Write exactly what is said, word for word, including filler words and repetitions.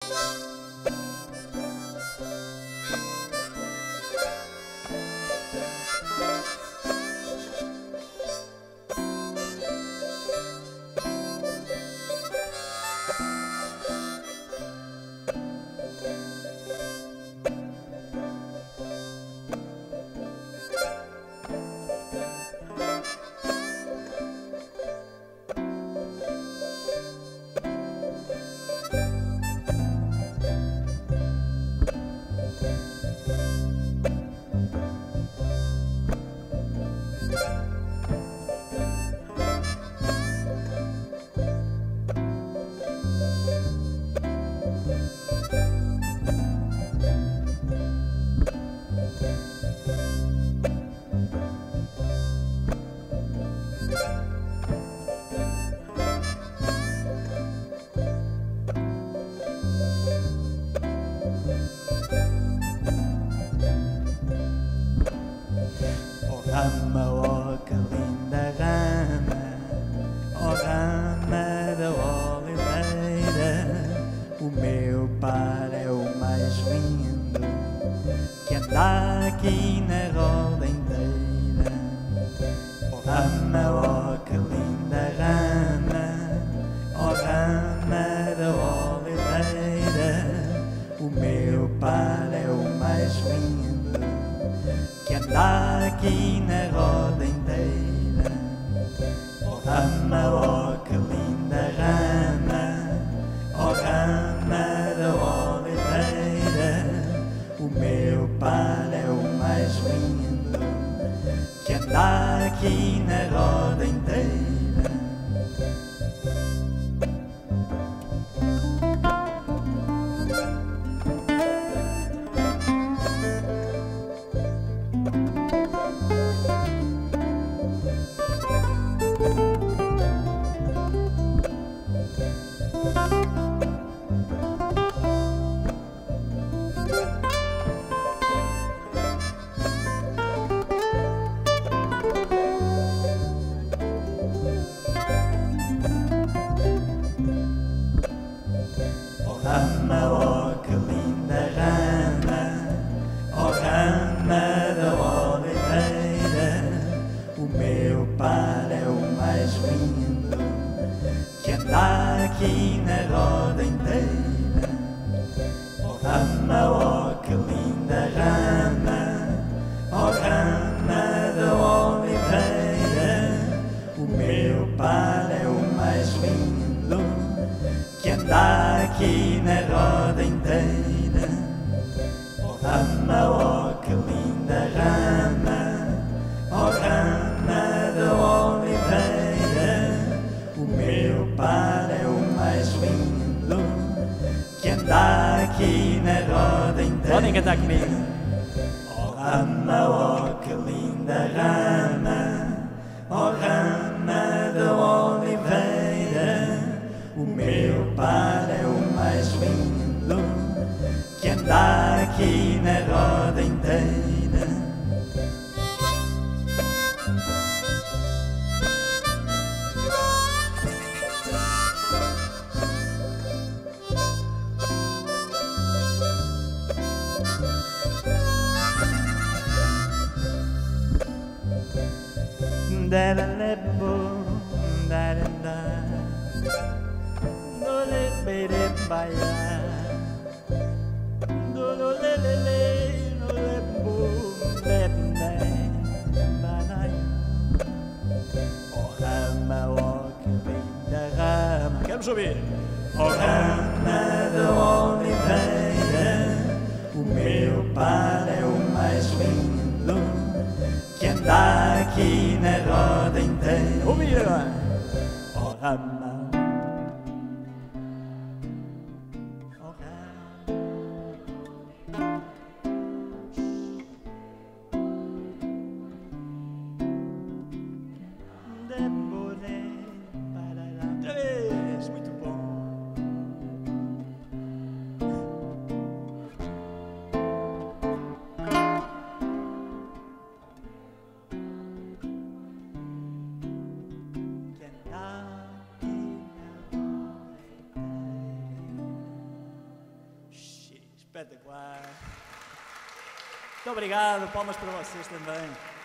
Rama, oh que linda rama, oh rama da oliveira, o meu par é o mais lindo que anda aqui na roda inteira. Oh rama, oh que linda rama, oh rama da oliveira, o meu par é o mais lindo que anda aqui na roda inteira. Oh rama, oh que linda rama, oh rama da oliveira, o meu par é o mais lindo que anda aqui na roda inteira. Rama, oh que linda rama, oh rama da oliveira, o meu par é o mais lindo que anda aqui na roda inteira. Oh rama, oh que linda rama, oh rama da oliveira, o meu par é o mais lindo que anda aqui na roda inteira. Oh rama, oh que linda rama, oh rama da oliveira, o meu par é o mais lindo que anda aqui na roda inteira. Podem cantar comigo. Oh rama, oh que linda rama, oh rama da oliveira, o meu par é o mais lindo que anda aqui na roda inteira. Da da da bo, da da da, do le be de ba ya, do lo le le le, do le bo, de ne ba na ya. Oh rama, oh que linda rama, Queremos ouvir. oh rama da oliveira, o meu par é o mais lindo que anda aqui na roda inteira. Ouvir agora. Oh rama, oh rama, de boné para lá. Outra vez. Muito bom. Que anda aqui Espetacular. Muito obrigado, palmas para vocês também.